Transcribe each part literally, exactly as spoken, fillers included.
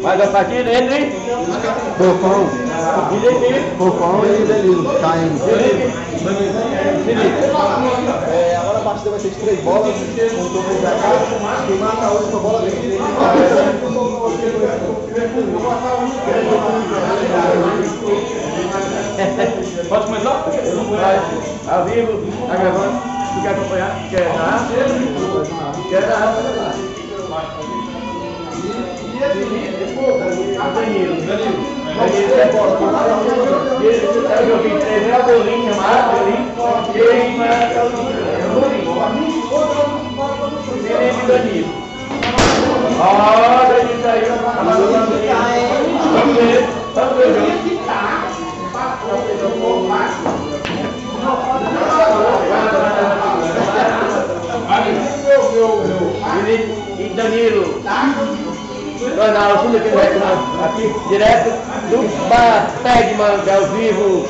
Mais a partida entre Fofão. Fofão e Danilo. Caindo. É, agora a partida vai ser de três bolas. Um torneio pra cá. Quem marca a última bola vem. Pode começar? Vai. Ao vivo, tá gravando. Tu quer acompanhar? Quer narrar? Quer narrar? Danilo. Danilo. Danilo é bola. Ele é o joguinho três, é o bolinho chamado ali. Ele marca o bolinho. Ele é Danilo. Ó, Danilo saiu. Vamos ver. Vamos ver o jogo. E Danilo, Ronaldo, tudo aqui no aqui, direto do bar Pé de Manga, ao vivo.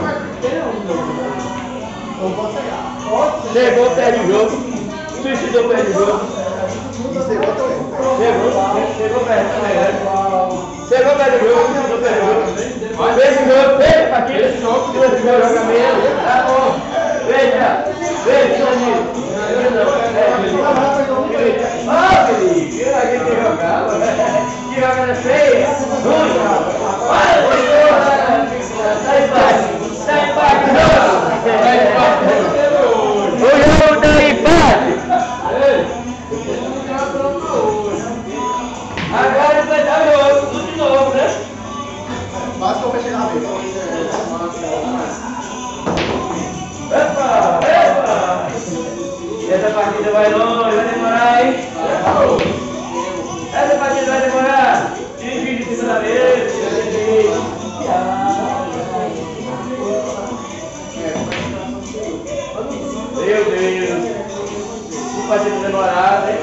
Chegou, perde o jogo. Suicidou, perde o jogo. Chegou, chegou, perde o jogo. Chegou, perde o jogo, suicidou, perde o jogo. Fez o jogo, fez a partida. Esse jogo, joga mesmo. Tá bom. Veja, veja, Danilo. Ah, Felipe, eu aqui que jogava, que jogada feia, ruim, olha, tá empate, tá empate, não, o jogo tá empate, agora vai dar o jogo, tudo de novo, né? Quase que eu vou chegar na vez. Epa, epa, essa partida vai longe, vai demorar, hein? Essa partida vai demorar. Divide de segunda vez. Meu Deus. Que partida demorada, hein?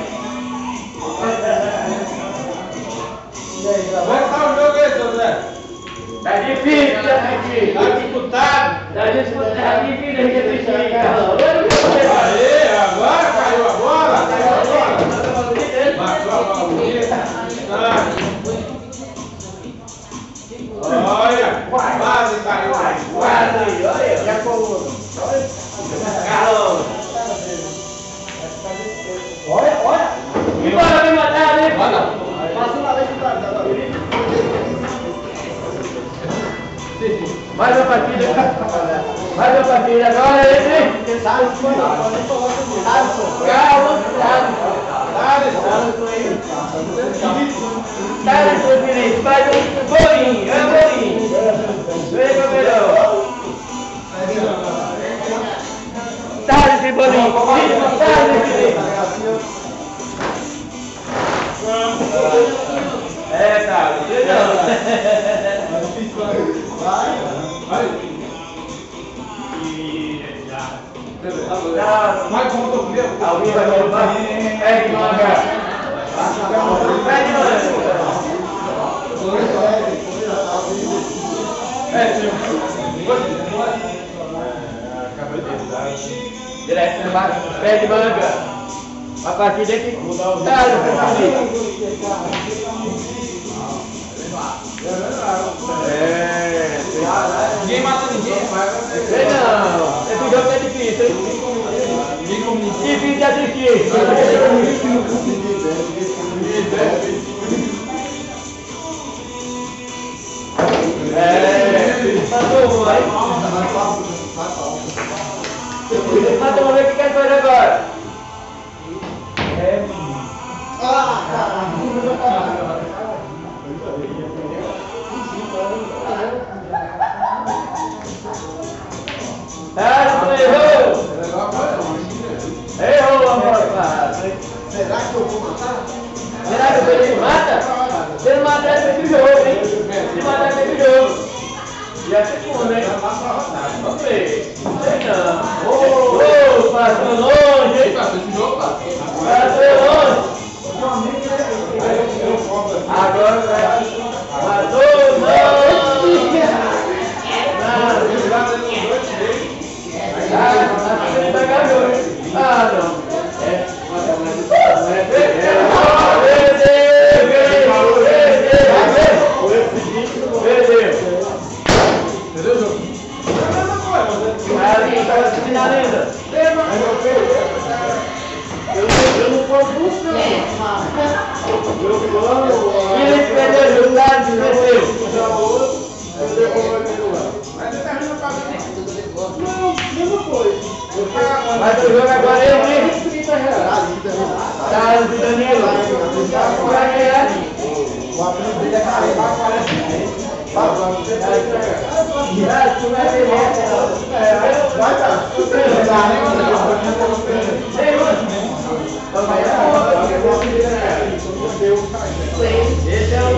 Como é que tá o jogo aí, seu Zé? Tá difícil, tá difícil. Tá disputado? Tá disputado, tá difícil a gente assistir. Aê, agora caiu a bola. Caiu a bola. Matou a bola bonita. Olha, quase caiu. Quase, olha. E a coluna? Caramba. Olha, olha. E bora me matar, né? Passa uma vez que tá. Mais uma partida. Mais uma partida agora entre Carlos, Carlos, Carlos, Felipe, faz um bolinho, é um bolinho. Vem com o melhor. Tarde esse bolinho. Tarde, Felipe. É, Carlos, Mas como eu tô comigo? ao vivo aqui, pé de manga. Pé de manga. Direto no bar, pé de manga. A partir daqui, tá, é, Ninguém mata ninguém. sei não, esse jogo é difícil, hein? Difícil de assistir. É, matou um, hein? Matou, vamos ver o que quer fazer agora. É. Ah, caralho. Ah, não errou! Errou, rapaz! Será que eu vou matar? Será que ele mata? Se ele matar, ele fez o jogo, hein? Se matar, ele fez o jogo. E a segunda, hein? Vamos ver. Não sei não. Ô, ô, passou longe, hein? Passou longe. Agora vai. Passou longe. Ah, não. É. venceu. Mas você tá rindo pra mim? Não, mesma coisa. Mas o jogo agora é ele. trinta reais. Carlos e Danilo. Vai ganhar. O apelido dele é Caio. Ah, tu vai ver essa. Vai, cara. Esse é o.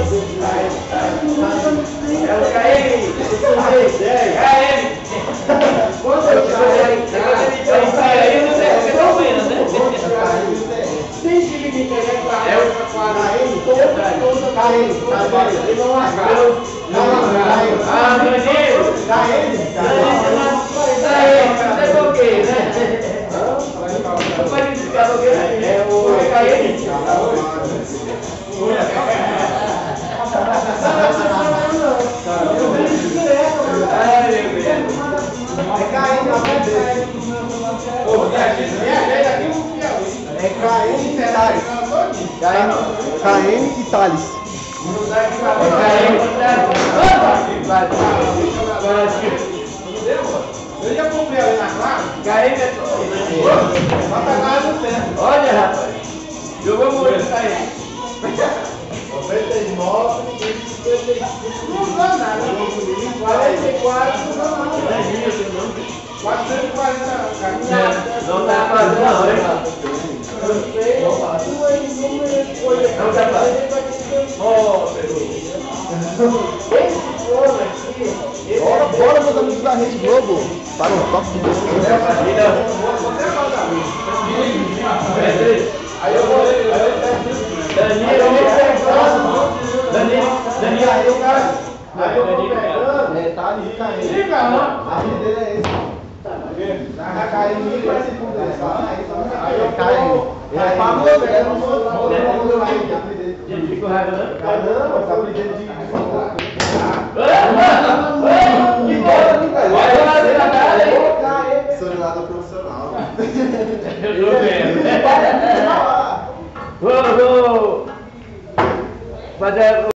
É o K M. K M. Quanto é o K M? Aí eu não sei porque estão vendo, né? Sem time de pegar pra É o todo, todo Caio. Ele não largou. Não, não, Ah, Danilo. Caio. Você é bloqueio, né? Não pode ficar bloqueio. É o K M. É Caio na frente. É Caio e Thales. Caio e Thales. Eu já comprei ali na classe. Olha, rapaz. Jogou muito isso aí. noventa e nove, cinquenta e cinco. Não dá nada. quarenta e quatro, não dá nada. quatrocentos e quarenta. Não tá fazendo não, hein? Não tá fazendo. Ó, Bora, bora, meus amigos da Rede Globo, para um toque de Você é o Aí eu vou. Danilo, Danilo, Danilo, Aí o cara. Aí eu vou Danilo, pegando. É, tá ali, Caio. Liga, não. A vida dele é esse. Na Caio, ninguém conhece tudo dele. Aí eu caio. Ele é famoso, ele é famoso. Gente, ficou raiva, né? Caramba, tá brigando de. Que bola, vai lá, você tá cara aí. Sou jogador profissional. Eu tô vendo. Vamos, vamos fazer